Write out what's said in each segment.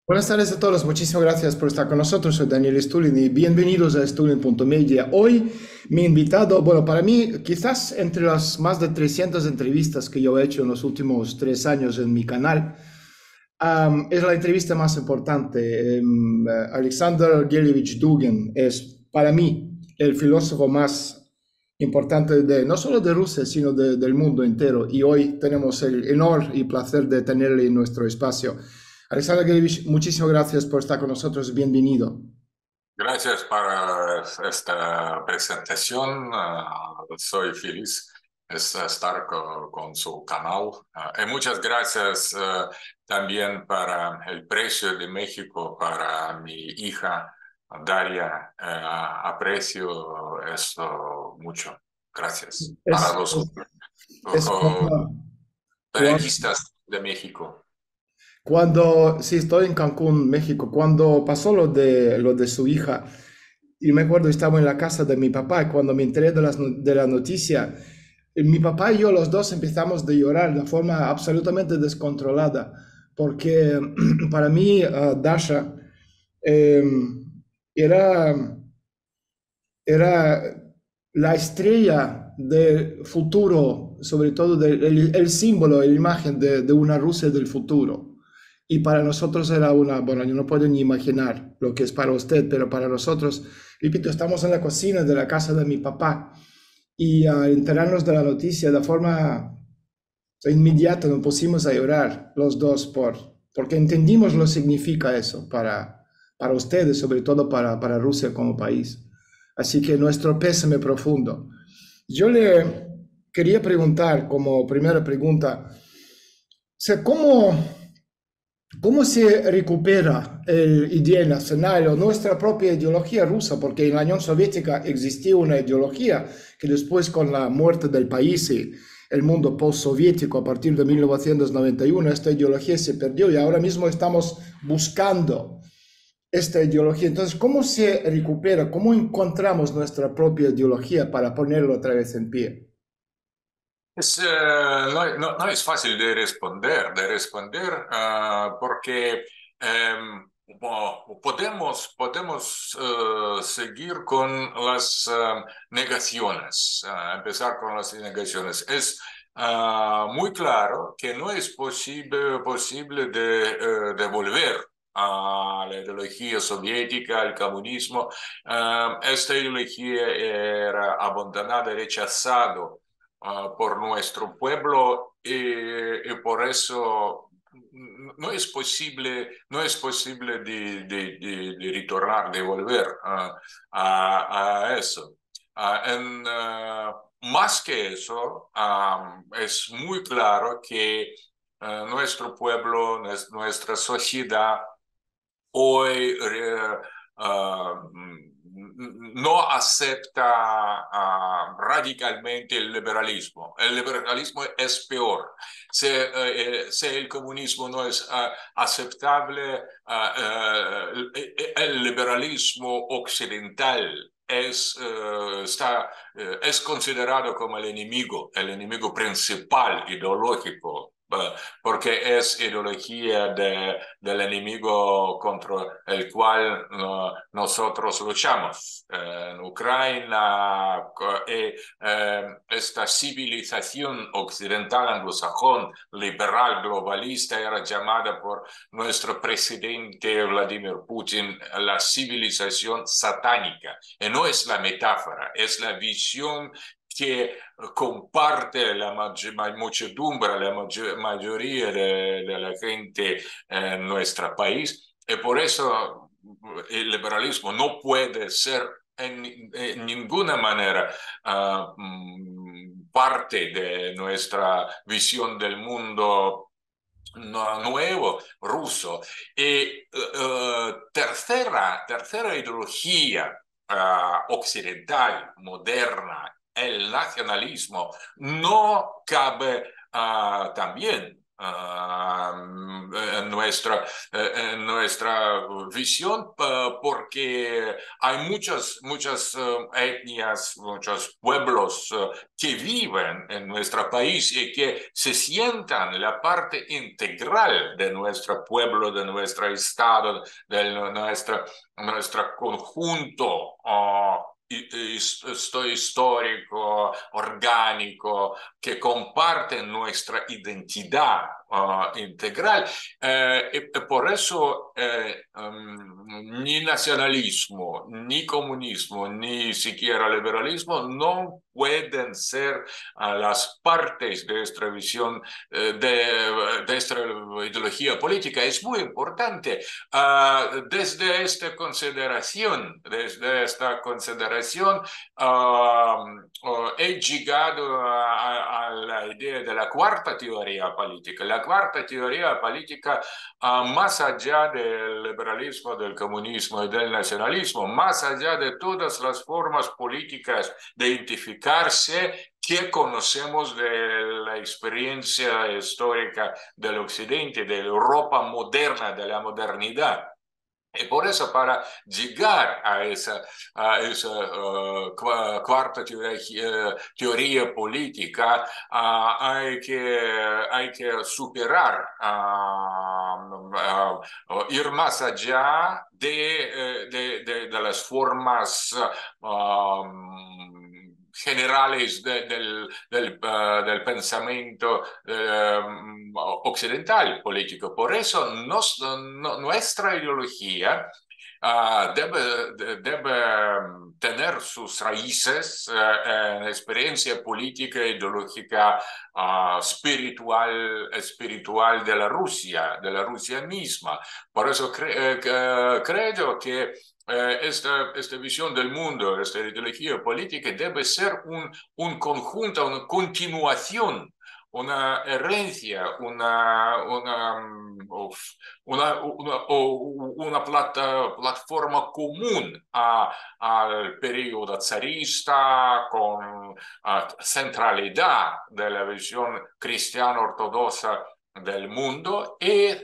Buenas tardes a todos, muchísimas gracias por estar con nosotros. Soy Daniel Stulin y bienvenidos a Stulin.media. Hoy mi invitado, bueno, para mí, quizás entre las más de 300 entrevistas que yo he hecho en los últimos 3 años en mi canal, es la entrevista más importante. Alexander Gelievich Dugin es para mí el filósofo más importante de no solo de Rusia, sino del mundo entero. Y hoy tenemos el honor y placer de tenerle en nuestro espacio. Alexander Gelievich, muchísimas gracias por estar con nosotros. Bienvenido. Gracias para esta presentación. Soy feliz de estar con su canal. Y muchas gracias también para el precio de México para mi hija Daria. Aprecio esto mucho. Gracias. Para Es, los es uh, cuando, periodistas de México. sí, estoy en Cancún, México, cuando pasó lo de su hija, y me acuerdo, estaba en la casa de mi papá, y cuando me enteré de la noticia, mi papá y yo los dos empezamos de llorar de forma absolutamente descontrolada, porque para mí, Dasha eh, era, era la estrella del futuro, sobre todo el símbolo, la imagen de una Rusia del futuro. Y para nosotros era bueno, yo no puedo ni imaginar lo que es para usted, pero para nosotros, repito, estamos en la cocina de la casa de mi papá y al enterarnos de la noticia de forma inmediata nos pusimos a llorar los dos porque entendimos lo que significa eso para ustedes, sobre todo para Rusia como país. Así que nuestro pésame profundo. Yo le quería preguntar como primera pregunta, o sea, ¿cómo se recupera el idea nacional o nuestra propia ideología rusa? Porque en la Unión Soviética existía una ideología que después con la muerte del país y el mundo postsoviético a partir de 1991, esta ideología se perdió y ahora mismo estamos buscando esta ideología. Entonces, ¿cómo se recupera? ¿Cómo encontramos nuestra propia ideología para ponerlo otra vez en pie? No es fácil de responder, porque podemos seguir con las negaciones, empezar con las negaciones. Es muy claro que no es posible de volver a la ideología soviética, al comunismo. Esta ideología era abandonada, rechazada por nuestro pueblo y por eso no es posible de retornar, de volver a eso. Más que eso, es muy claro que nuestro pueblo, nuestra sociedad hoy no acepta radicalmente el liberalismo. El liberalismo es peor. Si el comunismo no es aceptable, el liberalismo occidental es considerado como el enemigo principal ideológico, porque es ideología del enemigo contra el cual nosotros luchamos. En Ucrania, esta civilización occidental anglosajón, liberal, globalista, era llamada por nuestro presidente Vladimir Putin la civilización satánica. Y no es la metáfora, es la visión que comparte la muchedumbre, la mayoría de la gente en nuestro país. Y por eso el liberalismo no puede ser en ninguna manera parte de nuestra visión del mundo nuevo ruso. Y tercera ideología occidental, moderna, el nacionalismo, no cabe también en nuestra visión, porque hay muchas etnias, muchos pueblos que viven en nuestro país y que se sientan la parte integral de nuestro pueblo, de nuestro estado, de nuestro conjunto. Histórico, orgánico, que comparten nuestra identidad integral. Y por eso ni nacionalismo, ni comunismo, ni siquiera liberalismo no pueden ser las partes de esta visión, de esta ideología política. Es muy importante. Desde esta consideración, he llegado a la idea de la cuarta teoría política. La cuarta teoría política, más allá del liberalismo, del comunismo y del nacionalismo, más allá de todas las formas políticas de identificarse que conocemos de la experiencia histórica del Occidente, de la Europa moderna, de la modernidad. Y por eso, para llegar a esa cuarta teoría política, hay que superar, ir más allá de las formas generales del pensamiento occidental político. Por eso nuestra ideología debe tener sus raíces en experiencia política, ideológica, espiritual de la Rusia misma. Por eso creo que esta visión del mundo, esta ideología política debe ser un conjunto, una continuación, una herencia, una plataforma común al periodo zarista, con centralidad de la visión cristiana ortodoxa del mundo,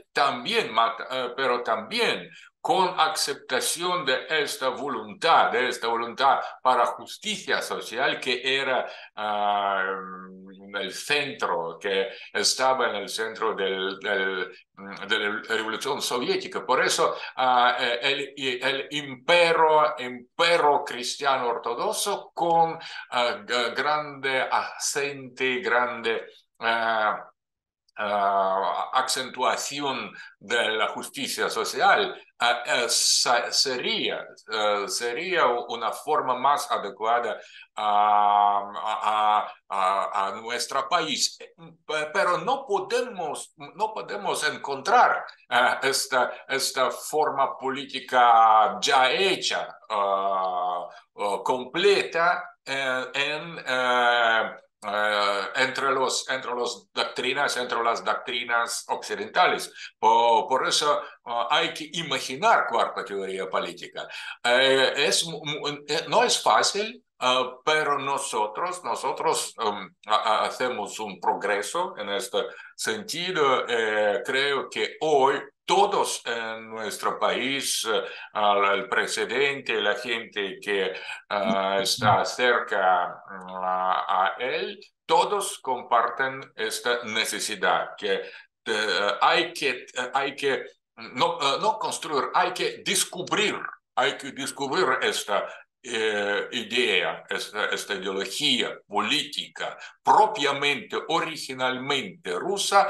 pero también con aceptación de esta voluntad para justicia social que era el centro, que estaba en el centro de la Revolución Soviética. Por eso el imperio cristiano ortodoxo con grande acento, grande acentuación de la justicia social, sería una forma más adecuada a nuestro país. Pero no podemos encontrar esta forma política ya hecha, completa, entre las doctrinas occidentales. Por eso hay que imaginar cuarta teoría política. No es fácil, pero nosotros hacemos un progreso en este sentido. Creo que hoy todos en nuestro país, el presidente, la gente que está cerca a él, todos comparten esta necesidad, que hay que no construir, hay que descubrir esta idea, esta ideología política propiamente, originalmente rusa,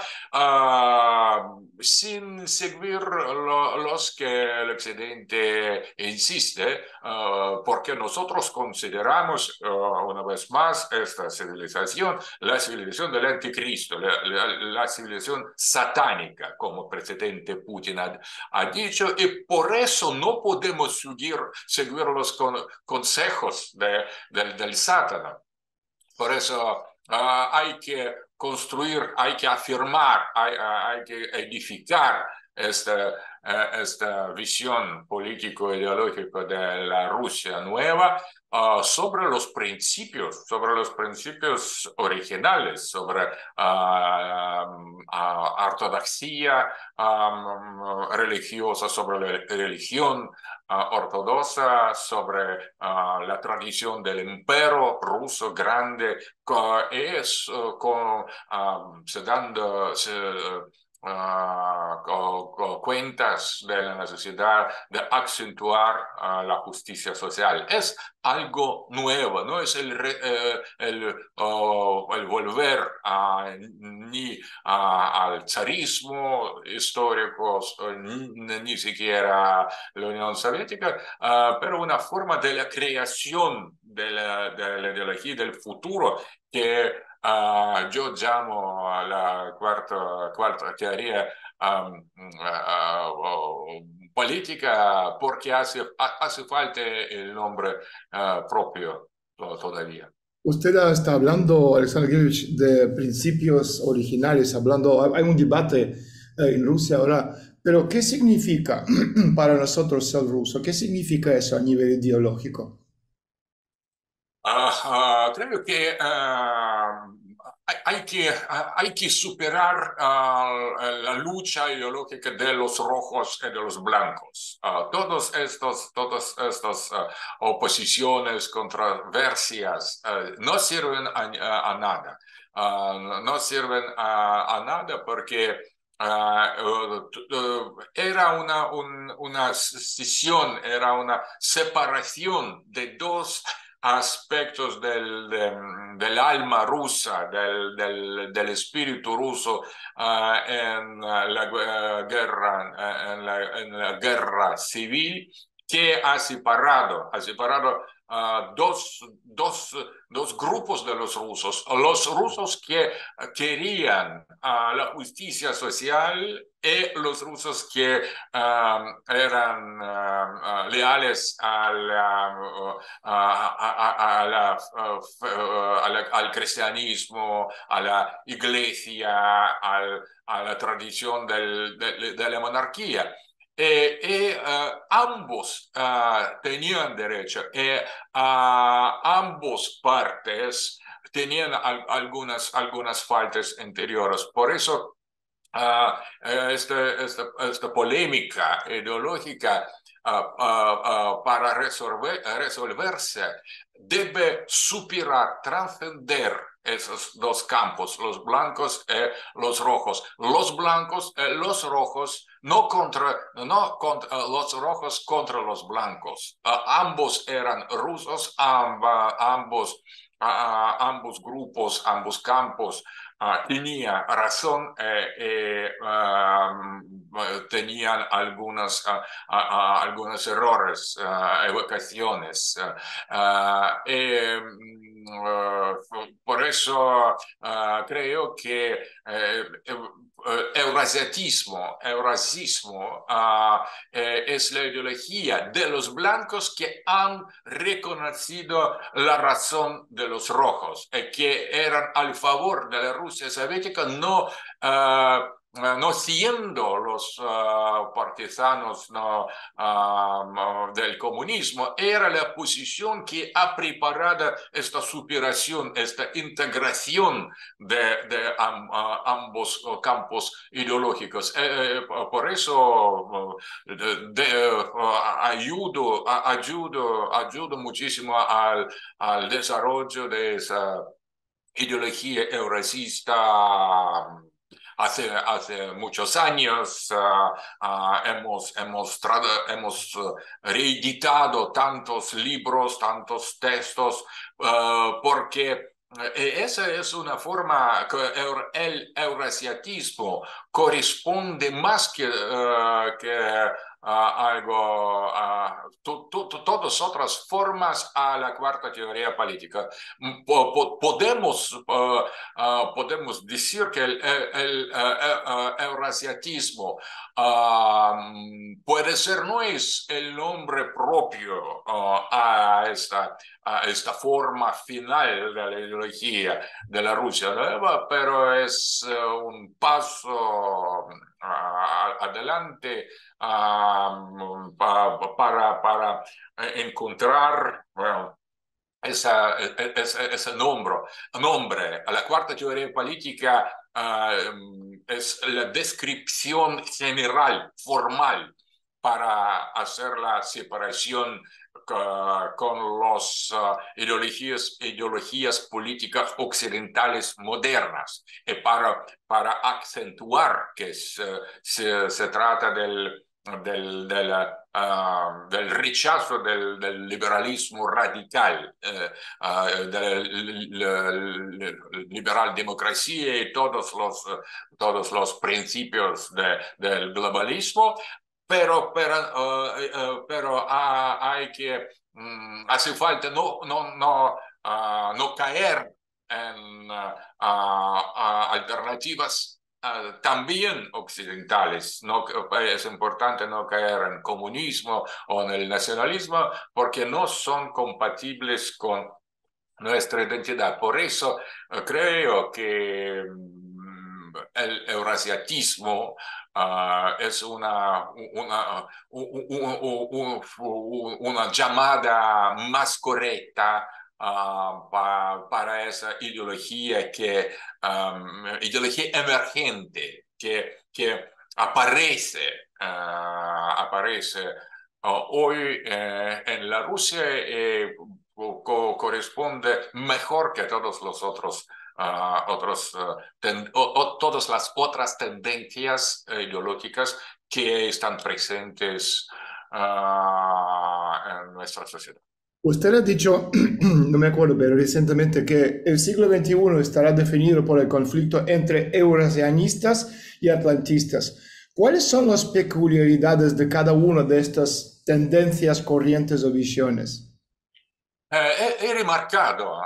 sin seguir los que el Occidente insiste, porque nosotros consideramos, una vez más, esta civilización, la civilización del anticristo, la civilización satánica, como el presidente Putin ha dicho, y por eso no podemos seguir los consejos del Satanás. Por eso hay que construir, hay que afirmar, hay que edificar esta visión político-ideológica de la Rusia nueva sobre los principios originales, sobre ortodoxia religiosa, sobre la religión ortodoxa, sobre la tradición del imperio ruso grande, es se dando cuentas de la necesidad de acentuar la justicia social. Es algo nuevo, no es el volver ni al zarismo histórico, ni siquiera la Unión Soviética, pero una forma de la creación de la ideología del futuro que yo llamo a la cuarta teoría política porque hace falta el nombre propio todavía. Usted está hablando, Alexander Gilevich, de principios originales, hablando, hay un debate en Rusia ahora, pero ¿qué significa para nosotros ser ruso? ¿Qué significa eso a nivel ideológico? Creo que hay que superar la lucha ideológica de los rojos y de los blancos. Todas estas oposiciones, controversias, no sirven a nada. No sirven a nada porque era una escisión, era una separación de dos aspectos del alma rusa, del espíritu ruso en la guerra civil, que ha separado dos grupos de los rusos que querían la justicia social y los rusos que eran leales al cristianismo, a la iglesia, a la tradición de la monarquía. Ambos tenían derecho, ambos partes tenían algunas faltas anteriores. Por eso esta polémica ideológica para resolverse debe superar, trascender esos dos campos, los blancos y los rojos. Los blancos y los rojos, no contra los rojos contra los blancos. Ambos eran rusos, ambos grupos, ambos campos tenía razón, tenían algunos errores, evocaciones. Por eso creo que eurasiatismo es la ideología de los blancos que han reconocido la razón de los rojos, que eran al favor de la Rusia soviética, no siendo los partisanos del comunismo. Era la posición que ha preparado esta superación, esta integración de ambos campos ideológicos. Por eso ayudo muchísimo al desarrollo de esa ideología eurasista. Hace muchos años hemos reeditado tantos libros, tantos textos, porque esa es una forma que el eurasiatismo corresponde más que algo, todas otras formas a la cuarta teoría política. Podemos decir que el eurasiatismo puede parecer no es el nombre propio a esta forma final de la ideología de la Rusia nueva, pero es un paso adelante para encontrar, bueno, ese nombre. La cuarta teoría política es la descripción general, formal, para hacer la separación con las ideologías políticas occidentales modernas, y para acentuar que se trata del rechazo del liberalismo radical, de la liberal democracia y todos los principios del globalismo, pero hay que, hace falta no caer en alternativas también occidentales. No, es importante no caer en comunismo o en el nacionalismo porque no son compatibles con nuestra identidad. Por eso creo que el eurasiatismo es una llamada más correcta para esa ideología ideología emergente que aparece, aparece hoy en la Rusia, corresponde mejor que todos los otros todas las otras tendencias ideológicas que están presentes en nuestra sociedad. Usted ha dicho, no me acuerdo, pero recientemente que el siglo XXI estará definido por el conflicto entre eurasianistas y atlantistas. ¿Cuáles son las peculiaridades de cada una de estas tendencias, corrientes o visiones? He remarcado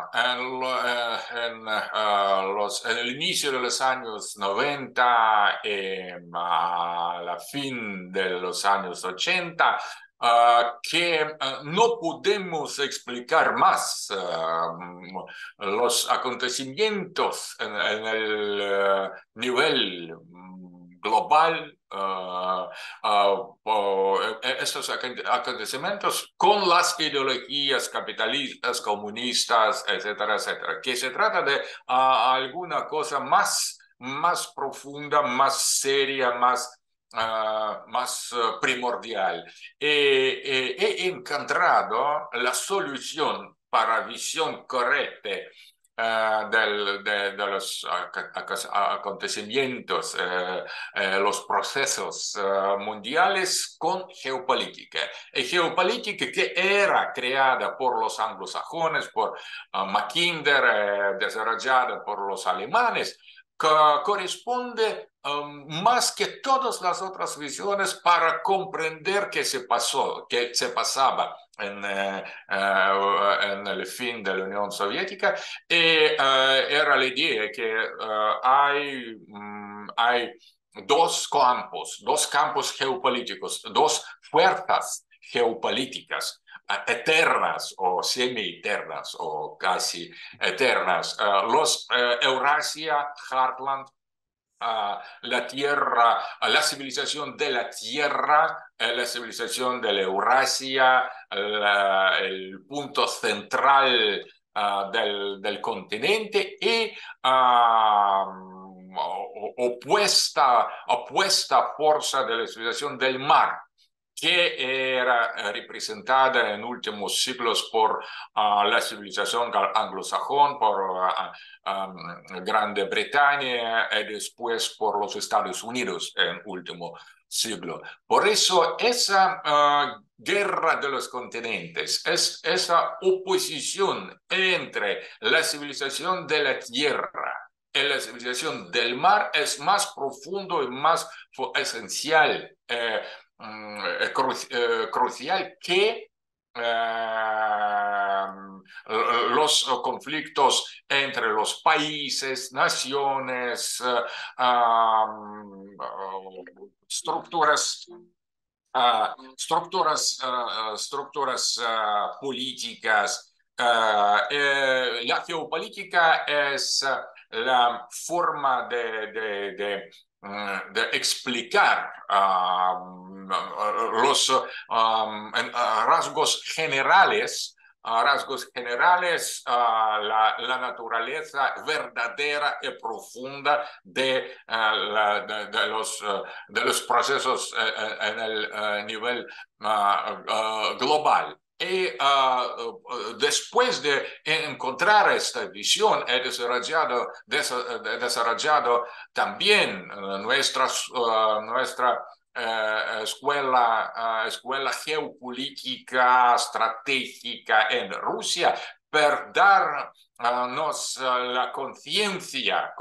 en el inicio de los años 90 y a la fin de los años 80 que no podemos explicar más los acontecimientos en el nivel global, estos acontecimientos con las ideologías capitalistas, comunistas, etcétera, etcétera, que se trata de alguna cosa más profunda, más seria, más primordial. He encontrado la solución para visión correcta de los acontecimientos, los procesos mundiales con geopolítica. Y geopolítica que era creada por los anglosajones, por Mackinder, desarrollada por los alemanes, corresponde más que todas las otras visiones para comprender qué se pasó, qué se pasaba en el fin de la Unión Soviética. Y era la idea que hay dos campos geopolíticos, dos fuerzas geopolíticas eternas o semi-eternas o casi eternas. Los Eurasia, Heartland, la Tierra, la civilización de la Tierra, la civilización de la Eurasia, el punto central del continente y opuesta fuerza de la civilización del mar, que era representada en últimos siglos por la civilización anglosajón, por Grande Bretaña y después por los Estados Unidos en último siglo. Por eso esa guerra de los continentes, esa oposición entre la civilización de la tierra y la civilización del mar es más profundo y más esencial, crucial que los conflictos entre los países, naciones, estructuras estructuras políticas. La geopolítica es la forma de explicar los rasgos generales, la naturaleza verdadera y profunda de los procesos en el nivel global. Y después de encontrar esta visión, he desarrollado también nuestra escuela geopolítica estratégica en Rusia, para darnos la conciencia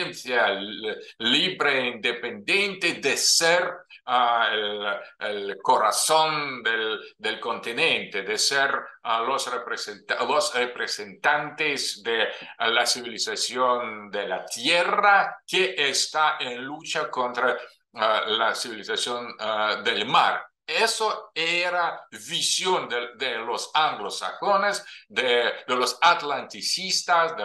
libre e independiente de ser el corazón del continente, de ser los representantes de la civilización de la Tierra que está en lucha contra la civilización del mar. Eso era visión de los anglosajones, de los atlanticistas,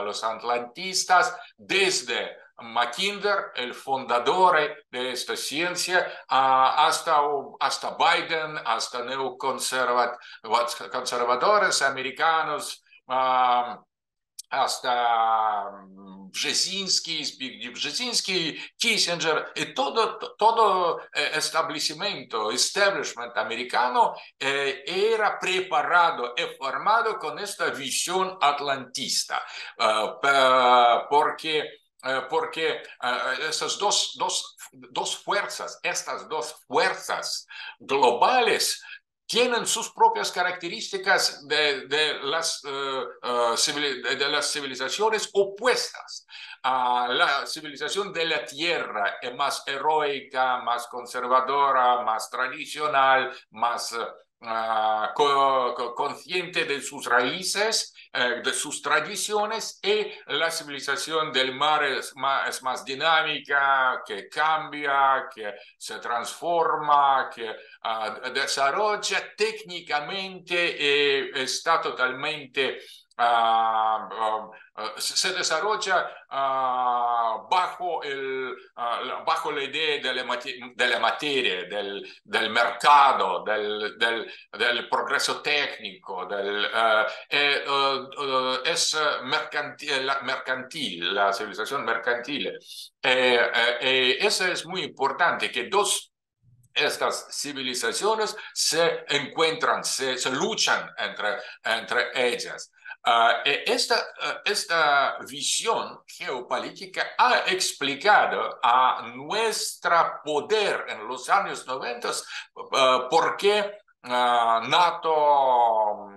desde Mackinder, el fundador de esta ciencia, hasta Biden, hasta neoconservadores americanos, hasta Brzezinski, Kissinger, y todo establishment americano era preparado y formado con esta visión atlantista, porque estas estas dos fuerzas globales tienen sus propias características de las civilizaciones opuestas. La civilización de la Tierra es más heroica, más conservadora, más tradicional, más consciente de sus raíces, de sus tradiciones, y la civilización del mar es más dinámica, que cambia, que se transforma, que desarrolla técnicamente, está totalmente se desarrolla bajo la idea de la materia, del mercado, del progreso técnico, es mercantil, la civilización mercantil. Eso es muy importante, que estas civilizaciones se encuentran, se luchan entre ellas. Esta visión geopolítica ha explicado a nuestro poder en los años 90 por qué NATO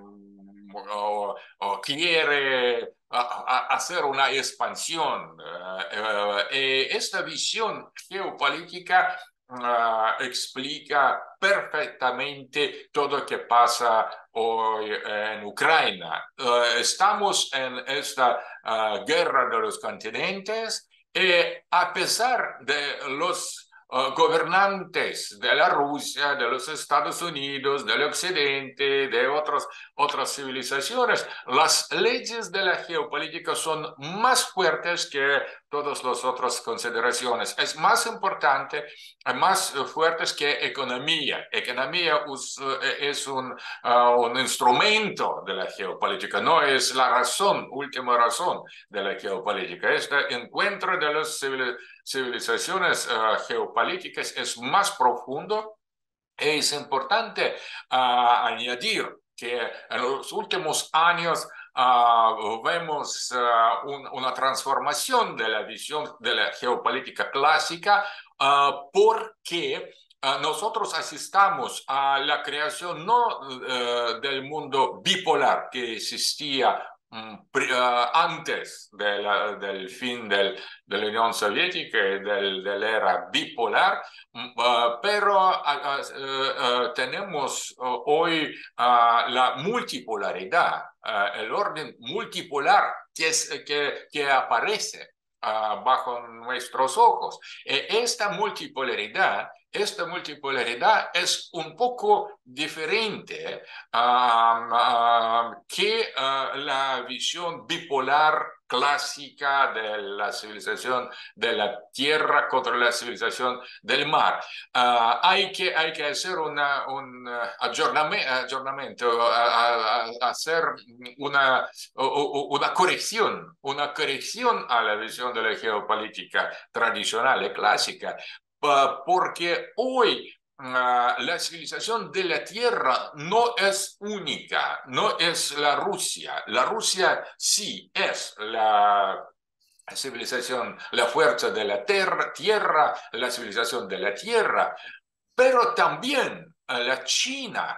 quiere hacer una expansión. Esta visión geopolítica explica perfectamente todo lo que pasa hoy en Ucrania. Estamos en esta guerra de los continentes, y a pesar de los gobernantes de la Rusia, de los Estados Unidos, del Occidente, de otras civilizaciones, las leyes de la geopolítica son más fuertes que todas las otras consideraciones. Es más importante, más fuertes que economía. Economía es un instrumento de la geopolítica, no es la última razón de la geopolítica. Este encuentro de las civilizaciones geopolíticas es más profundo. Es importante añadir que en los últimos años vemos una transformación de la visión de la geopolítica clásica, porque nosotros asistamos a la creación no del mundo bipolar que existía antes del fin de la Unión Soviética y de la era bipolar, pero tenemos hoy la multipolaridad, el orden multipolar que aparece bajo nuestros ojos. Esta multipolaridad esta multipolaridad es un poco diferente que la visión bipolar clásica de la civilización de la tierra contra la civilización del mar. Hay que hacer un aggiornamento, hacer una corrección a la visión de la geopolítica tradicional y clásica, porque hoy la civilización de la Tierra no es única, no es la Rusia. La Rusia sí es la civilización, la fuerza de la tierra, la civilización de la Tierra, pero también la China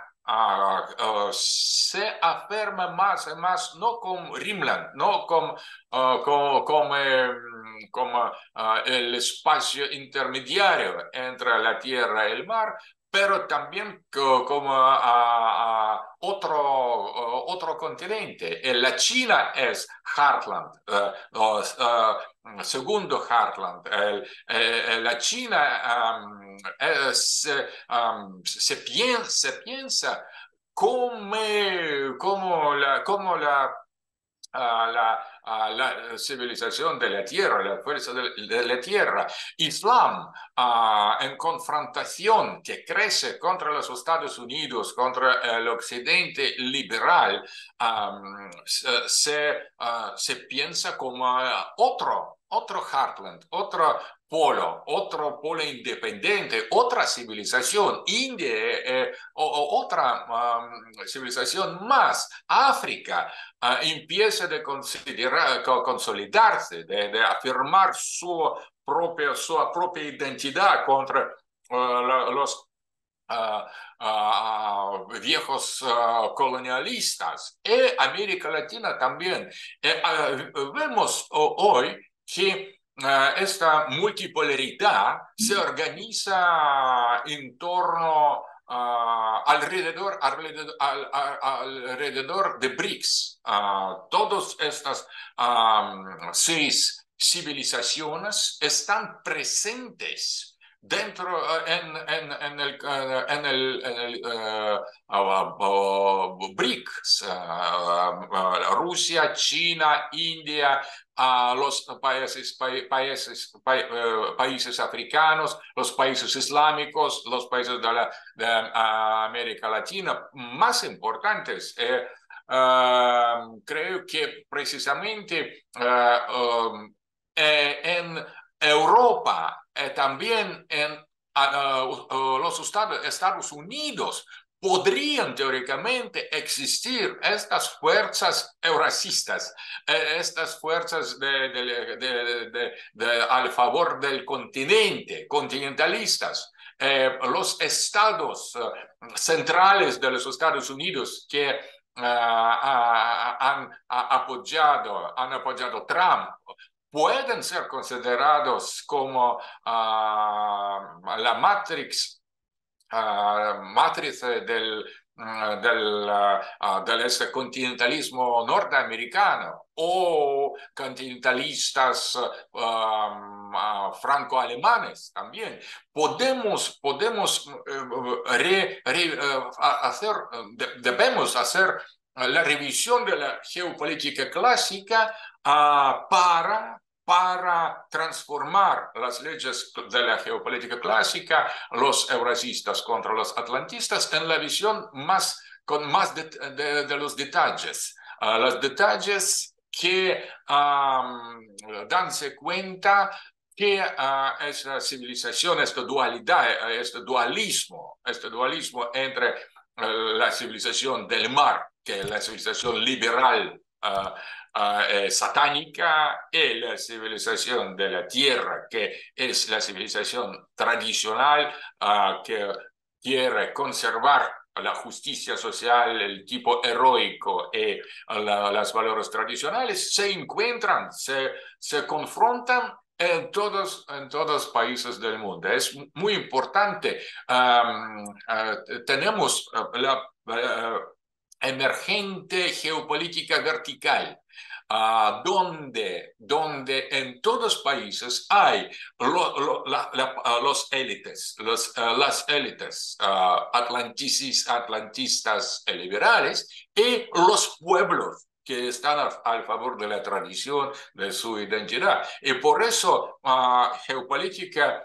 se afirma más y más, no como Rimland, no como el espacio intermediario entre la tierra y el mar, pero también como otro continente. La China es Heartland, segundo Heartland. La China se piensa como la civilización de la tierra, la fuerza de la tierra. Islam, en confrontación que crece contra los Estados Unidos, contra el occidente liberal, se piensa como otro Heartland, otro polo independiente, otra civilización, India, otra civilización más, África. Empieza a consolidarse, de afirmar su propia identidad contra los viejos colonialistas. Y América Latina también. Vemos hoy que esta multipolaridad se organiza en torno alrededor de BRICS. Todas estas 6 civilizaciones están presentes dentro en el BRICS, Rusia, China, India, los países africanos, los países islámicos, los países de América Latina más importantes. Creo que precisamente en Europa, también en los Estados Unidos, podrían teóricamente existir estas fuerzas eurasistas, estas fuerzas al favor del continente, continentalistas. Los estados centrales de los Estados Unidos que han apoyado Trump pueden ser considerados como la matriz del continentalismo norteamericano o continentalistas franco-alemanes también. Debemos hacer la revisión de la geopolítica clásica para transformar las leyes de la geopolítica clásica, los eurasistas contra los atlantistas, en la visión con más de los detalles. Los detalles que danse cuenta que esa civilización, esta dualidad, este dualismo entre la civilización del mar, que es la civilización liberal, satánica, y la civilización de la tierra, que es la civilización tradicional, que quiere conservar la justicia social, el tipo heroico y los valores tradicionales, se encuentran, se confrontan en todos países del mundo. Es muy importante. Tenemos emergente geopolítica vertical, donde en todos los países hay los élites, las élites atlantistas liberales y los pueblos que están al favor de la tradición, de su identidad. Y por eso geopolítica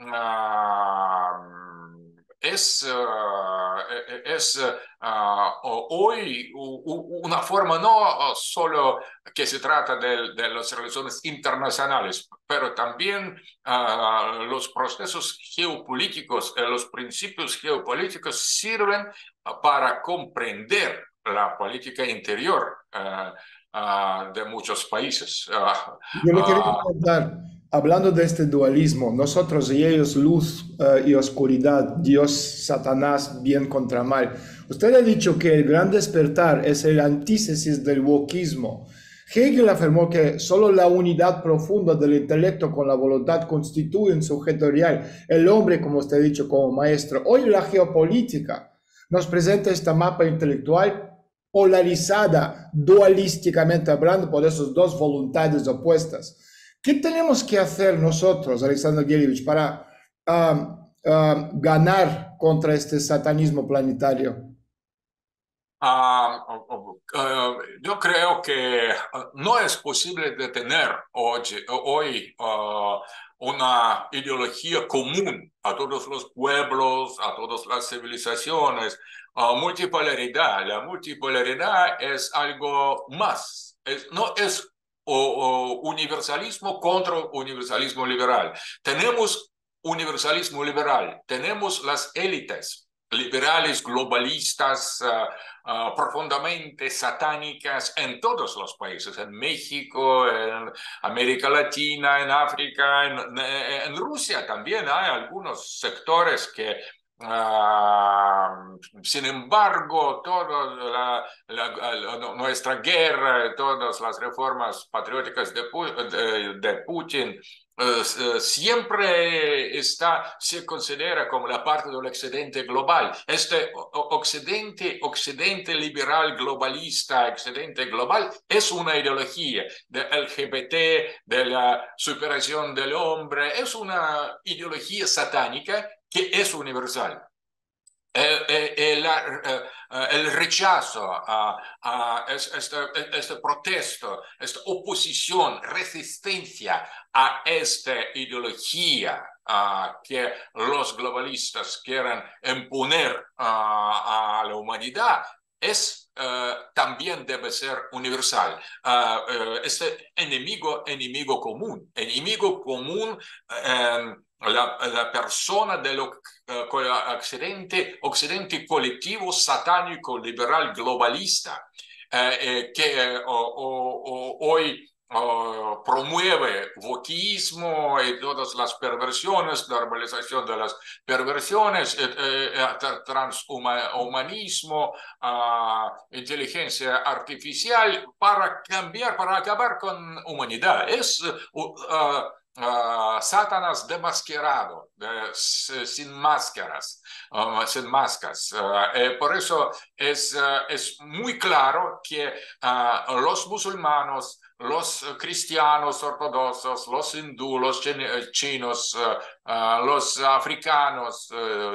es hoy una forma no solo que se trata de las relaciones internacionales, pero también los procesos geopolíticos, los principios geopolíticos sirven para comprender la política interior de muchos países. Yo le quería preguntar, hablando de este dualismo, nosotros y ellos, luz y oscuridad, Dios, Satanás, bien contra mal. Usted ha dicho que el gran despertar es el antítesis del wokismo. Hegel afirmó que solo la unidad profunda del intelecto con la voluntad constituye un sujeto real. El hombre, como usted ha dicho, como maestro. Hoy la geopolítica nos presenta este mapa intelectual polarizada, dualísticamente hablando, por esas dos voluntades opuestas. ¿Qué tenemos que hacer nosotros, Alexander Gelievich, para ganar contra este satanismo planetario? Yo creo que no es posible detener hoy una ideología común a todos los pueblos, a todas las civilizaciones. Multipolaridad. La multipolaridad es algo más. No es universalismo contra universalismo liberal. Tenemos universalismo liberal, tenemos las élites liberales, globalistas, profundamente satánicas en todos los países, en México, en América Latina, en África, en Rusia también hay algunos sectores que sin embargo, toda nuestra guerra, todas las reformas patrióticas de Putin, siempre se considera como la parte del occidente global. Este occidente liberal globalista, occidente global, es una ideología de LGBT, de la superación del hombre, es una ideología satánica que es universal. El rechazo a este protesto, esta oposición, resistencia a esta ideología que los globalistas quieren imponer a la humanidad, también debe ser universal. Este enemigo común la persona del occidente colectivo satánico liberal globalista que hoy promueve wokismo y todas las perversiones, normalización de las perversiones, transhumanismo, inteligencia artificial para acabar con humanidad. Es Satanás demascarado, sin máscaras, sin máscaras. Por eso es muy claro que los musulmanes, los cristianos ortodoxos, los hindúes, los chinos, los africanos,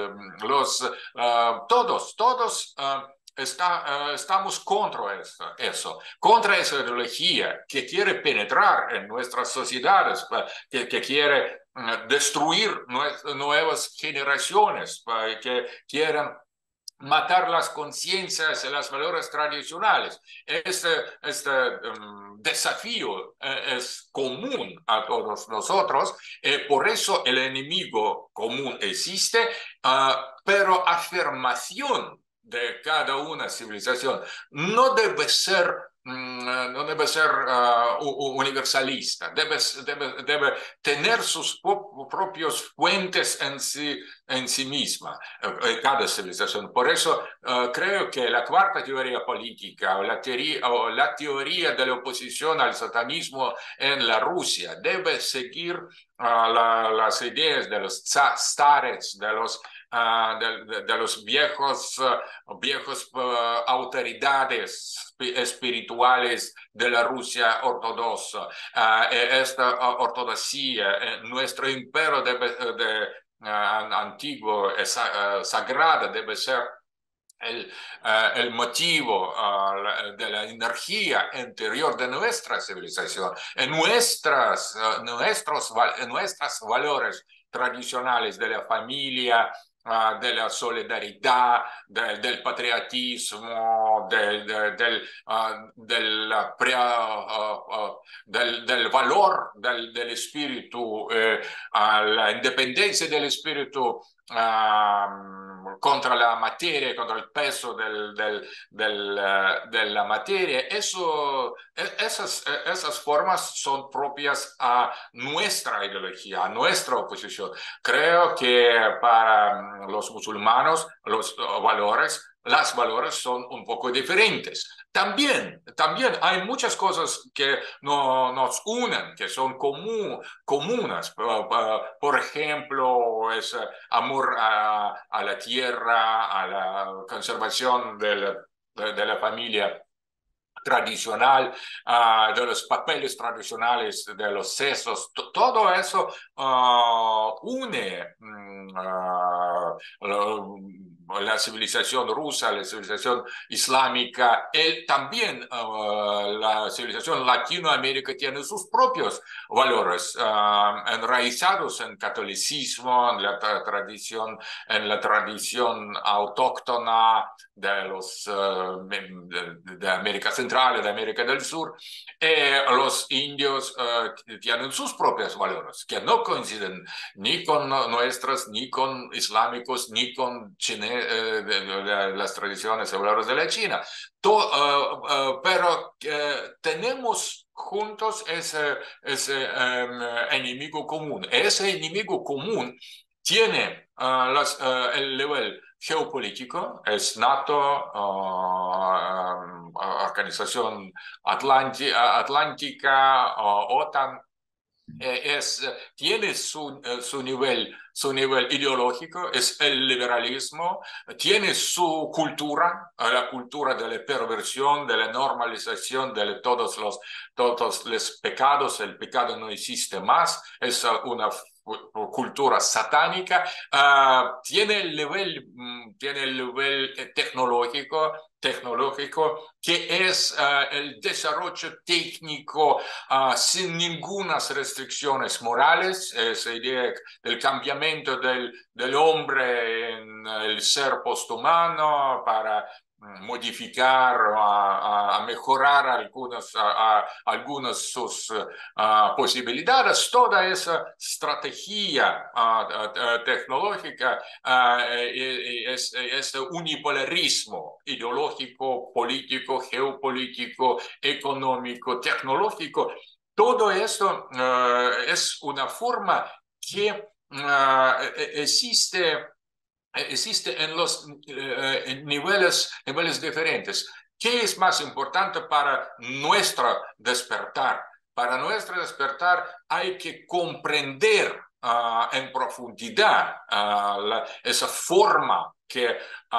todos estamos contra eso, contra esa ideología que quiere penetrar en nuestras sociedades, que quiere destruir nuevas generaciones, que quieren matar las conciencias y los valores tradicionales. Este desafío es común a todos nosotros, por eso el enemigo común existe, pero afirmación de cada una civilización no debe ser universalista, debe tener sus propios fuentes en sí misma, cada civilización. Por eso creo que la cuarta teoría política o la teoría de la oposición al satanismo en la Rusia debe seguir las ideas de los starets, de los de los viejos autoridades espirituales de la Rusia ortodoxa. Esta ortodoxia, nuestro imperio antiguo, sagrado, debe ser el motivo de la energía interior de nuestra civilización, en nuestros valores tradicionales de la familia, de la solidaridad, del patriotismo, del valor del espíritu, la independencia del espíritu contra la materia, contra el peso de la materia. Esas formas son propias a nuestra ideología, a nuestra oposición. Creo que para los musulmanes los valores son un poco diferentes. También hay muchas cosas que nos unen, que son comunes. Por ejemplo, es amor a la tierra, a la conservación de la familia tradicional, de los papeles tradicionales, de los sesos, todo eso une la civilización rusa, la civilización islámica, también la civilización latinoamérica tiene sus propios valores enraizados en catolicismo, en la tradición autóctona de América Central, de América del Sur. Los indios tienen sus propios valores que no coinciden ni con nuestros, ni con islámicos, ni con las tradiciones y valores de la China. Pero tenemos juntos ese enemigo común. Ese enemigo común tiene el nivel geopolítico, es NATO, Organización Atlántica, OTAN, tiene su nivel ideológico, es el liberalismo, tiene su cultura, la cultura de la perversión, de la normalización de todos los pecados. El pecado no existe más, es una cultura satánica, tiene el nivel tecnológico que es el desarrollo técnico sin ninguna restricciones morales, esa idea del cambiamiento del hombre en el ser posthumano para modificar, a mejorar algunas sus posibilidades. Toda esa estrategia tecnológica, este unipolarismo ideológico, político, geopolítico, económico, tecnológico, todo esto es una forma que existe en los niveles diferentes. ¿Qué es más importante para nuestro despertar? Para nuestro despertar hay que comprender en profundidad esa forma que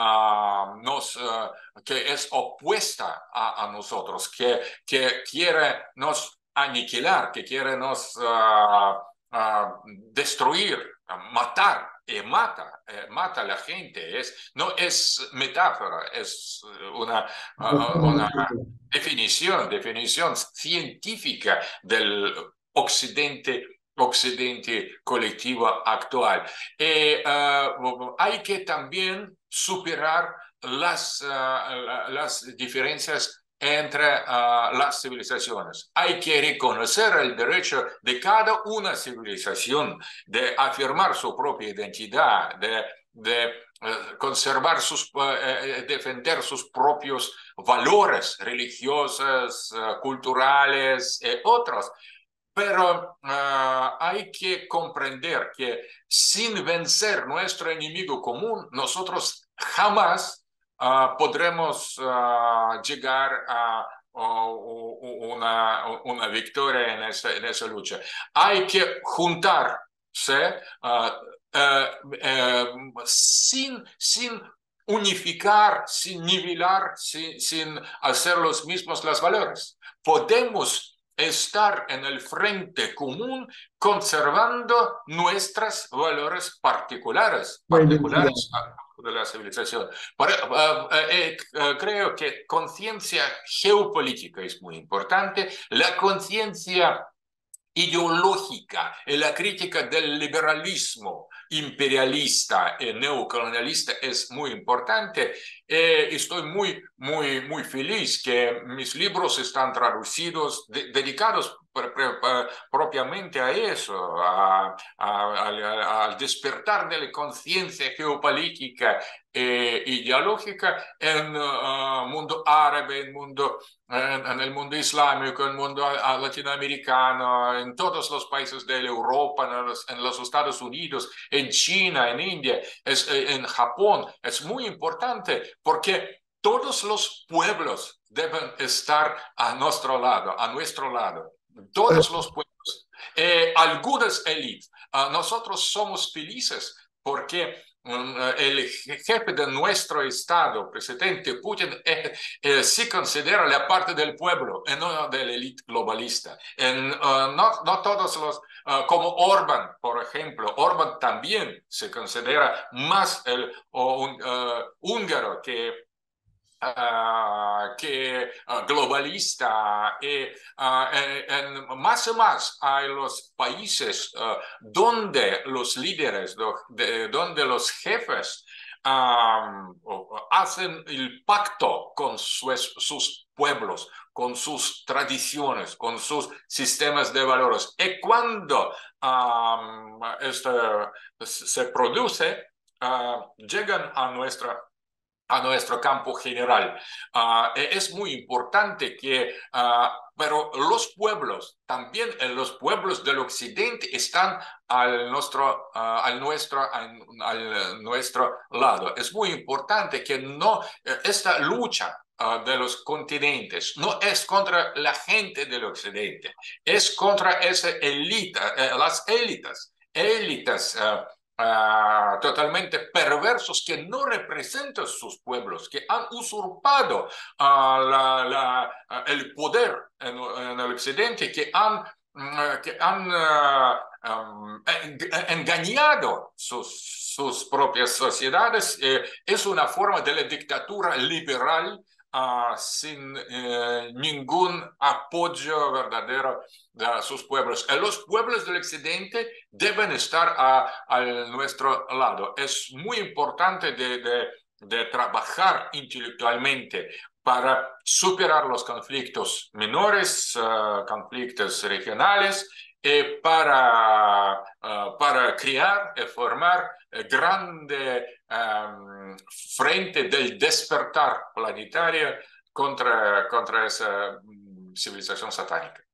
que es opuesta a nosotros, que quiere nos aniquilar, que quiere nos destruir, matar. Mata a la gente, no es metáfora, es una definición científica del occidente colectivo actual. Hay que también superar las diferencias entre las civilizaciones. Hay que reconocer el derecho de cada una civilización de afirmar su propia identidad, de conservar defender sus propios valores religiosos, culturales, otros. Pero hay que comprender que sin vencer nuestro enemigo común, nosotros jamás podremos llegar a una victoria en esa lucha. Hay que juntarse sin unificar, sin nivelar, sin hacer los mismos los valores. Podemos estar en el frente común conservando nuestros valores particulares, La identidad. particulares de la civilización. Creo que conciencia geopolítica es muy importante, la conciencia ideológica y la crítica del liberalismo imperialista y neocolonialista es muy importante. Estoy muy feliz que mis libros están traducidos, dedicados propiamente a eso, al despertar de la conciencia geopolítica ideológica en el mundo árabe, en el mundo islámico, en el mundo latinoamericano, en todos los países de Europa, en los Estados Unidos, en China, en India, en Japón. Es muy importante porque todos los pueblos deben estar a nuestro lado, a nuestro lado. Todos los pueblos. Algunas élites. Nosotros somos felices porque el jefe de nuestro Estado, presidente Putin, se considera la parte del pueblo y no de la élite globalista. No todos los, como Orbán, por ejemplo, Orbán también se considera más un húngaro que globalista más y más hay los países donde los líderes, donde los jefes hacen el pacto con sus pueblos, con sus tradiciones, con sus sistemas de valores. Y cuando esto se produce, llegan a nuestro campo general. Es muy importante que, pero los pueblos, también los pueblos del occidente están al nuestro lado. Es muy importante que no, esta lucha de los continentes no es contra la gente del occidente, es contra esa élite, las élites totalmente perversos que no representan sus pueblos, que han usurpado el poder en el occidente, que han engañado sus propias sociedades. Es una forma de la dictadura liberal sin ningún apoyo verdadero de sus pueblos. Los pueblos del occidente deben estar a nuestro lado. Es muy importante de trabajar intelectualmente para superar los conflictos menores, conflictos regionales, para crear y formar grande frente del despertar planetario contra esa civilización satánica.